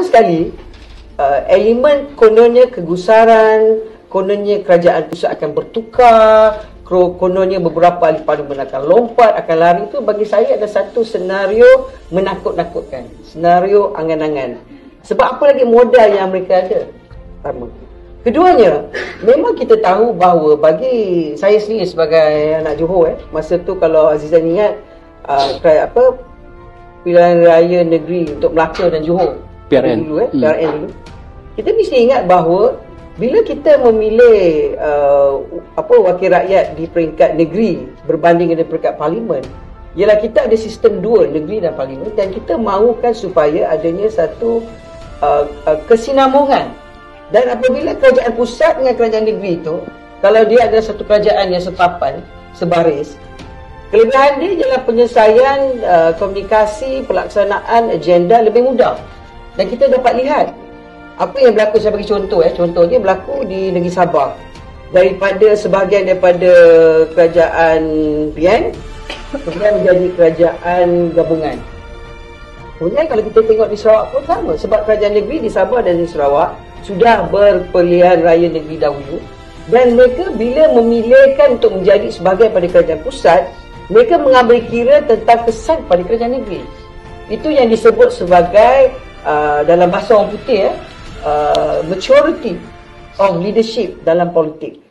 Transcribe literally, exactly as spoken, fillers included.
sekali uh, elemen kononnya kegusaran, kononnya kerajaan pusat akan bertukar, kononnya beberapa ahli parlimen akan lompat, akan lari, itu bagi saya ada satu senario menakut-nakutkan, senario angan-angan. Sebab apa lagi modal yang mereka ada? Pertama. Keduanya, memang kita tahu bahawa bagi saya sendiri sebagai anak Johor, eh, masa tu kalau Azizan ingat uh, apa pilihan raya negeri untuk Melaka dan Johor P R N dulu, eh, P R N dulu, kita mesti ingat bahawa bila kita memilih uh, apa wakil rakyat di peringkat negeri berbanding dengan peringkat parlimen, ialah kita ada sistem dua, negeri dan parlimen, dan kita mahukan supaya adanya satu uh, uh, kesinambungan. Dan apabila kerajaan pusat dengan kerajaan negeri itu, kalau dia adalah satu kerajaan yang sepapan, sebaris, kelebihan dia ialah penyelesaian uh, komunikasi, pelaksanaan agenda lebih mudah. Dan kita dapat lihat apa yang berlaku, saya bagi contoh, eh. contohnya berlaku di negeri Sabah. Daripada sebahagian daripada kerajaan P N, kemudian menjadi kerajaan gabungan. Kemudian kalau kita tengok di Sarawak pun sama, sebab kerajaan negeri di Sabah dan di Sarawak sudah berpilihan raya negeri dahulu, dan mereka bila memilihkan untuk menjadi sebahagian pada kerajaan pusat, mereka mengambil kira tentang kesan pada kerajaan negeri. Itu yang disebut sebagai uh, dalam bahasa orang putih, eh, uh, maturity of leadership dalam politik.